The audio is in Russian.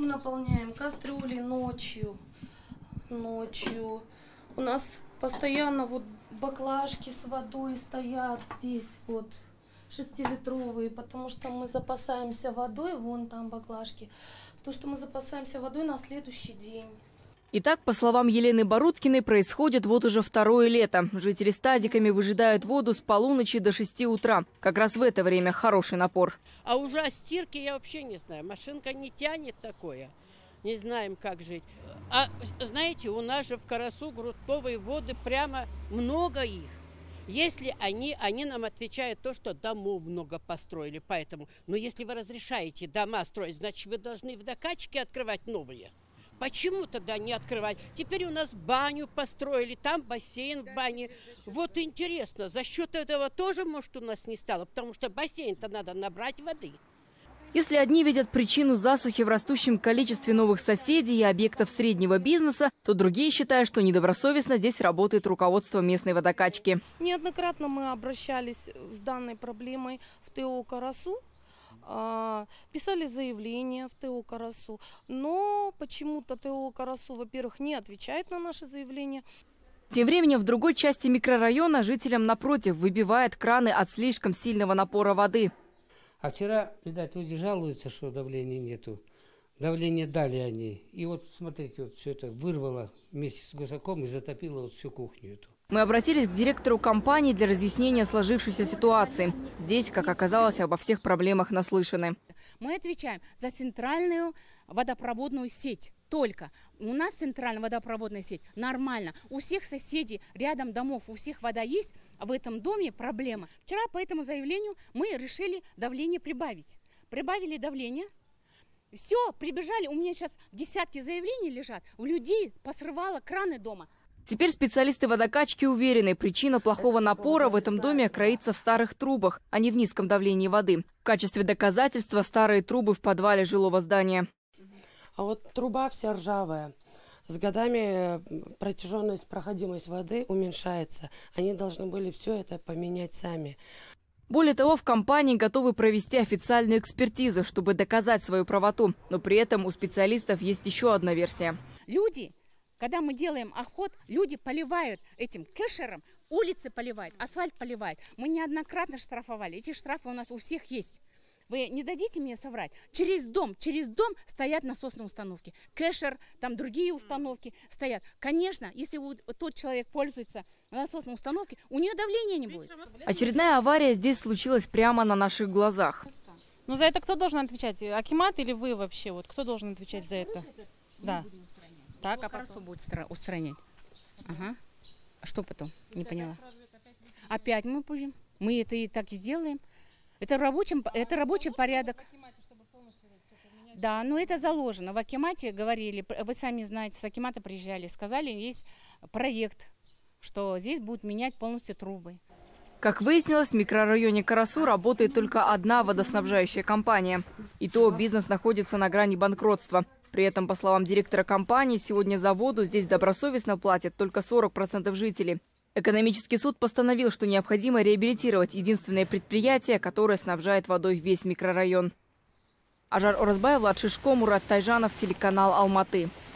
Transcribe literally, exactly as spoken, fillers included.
Мы наполняем кастрюли ночью. Ночью. У нас постоянно вот баклажки с водой стоят здесь вот. шестилитровые, потому что мы запасаемся водой, вон там баклажки, потому что мы запасаемся водой на следующий день. Итак, по словам Елены Бородкиной, происходит вот уже второе лето. Жители стадиками выжидают воду с полуночи до шести утра. Как раз в это время хороший напор. А уже о стирке я вообще не знаю. Машинка не тянет такое. Не знаем, как жить. А знаете, у нас же в Карасу грунтовые воды прямо много их. Если они, они нам отвечают то, что домов много построили, поэтому. Но если вы разрешаете дома строить, значит, вы должны в докачке открывать новые. Почему тогда не открывать? Теперь у нас баню построили, там бассейн в бане. Вот интересно, за счет этого тоже, может, у нас не стало, потому что бассейн-то надо набрать воды. Если одни видят причину засухи в растущем количестве новых соседей и объектов среднего бизнеса, то другие считают, что недобросовестно здесь работает руководство местной водокачки. Неоднократно мы обращались с данной проблемой в ТО «Карасу», писали заявление в ТО «Карасу», но почему-то ТО «Карасу», во-первых, не отвечает на наши заявления. Тем временем в другой части микрорайона жителям напротив выбивает краны от слишком сильного напора воды. А вчера, видать, люди жалуются, что давления нету. Давление дали они. И вот, смотрите, вот все это вырвало вместе с гусаком и затопило вот всю кухню эту. Мы обратились к директору компании для разъяснения сложившейся ситуации. Здесь, как оказалось, обо всех проблемах наслышаны. Мы отвечаем за центральную водопроводную сеть. Только у нас центральная водопроводная сеть нормально. У всех соседей рядом домов, у всех вода есть, а в этом доме проблема. Вчера по этому заявлению мы решили давление прибавить. Прибавили давление. Все, прибежали. У меня сейчас десятки заявлений лежат. У людей посрывало краны дома. Теперь специалисты водокачки уверены, причина плохого напора в этом доме кроится в старых трубах, а не в низком давлении воды. В качестве доказательства старые трубы в подвале жилого здания. А вот труба вся ржавая. С годами протяженность, проходимость воды уменьшается. Они должны были все это поменять сами. Более того, в компании готовы провести официальную экспертизу, чтобы доказать свою правоту. Но при этом у специалистов есть еще одна версия. Люди, когда мы делаем охот, люди поливают этим кэшером, улицы поливают, асфальт поливают. Мы неоднократно штрафовали. Эти штрафы у нас у всех есть. Вы не дадите мне соврать? Через дом, через дом стоят насосные установки. Кэшер, там другие установки стоят. Конечно, если вот тот человек пользуется насосной установкой, у нее давления не будет. Очередная авария здесь случилась прямо на наших глазах. Ну за это кто должен отвечать? Акимат или вы вообще? Вот кто должен отвечать за это? Да. Так, а потом будет устранять. Ага. А что потом? Не поняла. Опять мы будем. Мы это и так и сделаем. Это, рабочим, это рабочий порядок. Да, но это заложено. В акимате говорили, вы сами знаете, с акимата приезжали, сказали, есть проект, что здесь будут менять полностью трубы. Как выяснилось, в микрорайоне Карасу работает только одна водоснабжающая компания. И то бизнес находится на грани банкротства. При этом, по словам директора компании, сегодня за воду здесь добросовестно платят только сорок процентов жителей. Экономический суд постановил, что необходимо реабилитировать единственное предприятие, которое снабжает водой весь микрорайон. Ажар Оразбаев, Влад Шишко, Мурат Тайжанов, телеканал Алматы.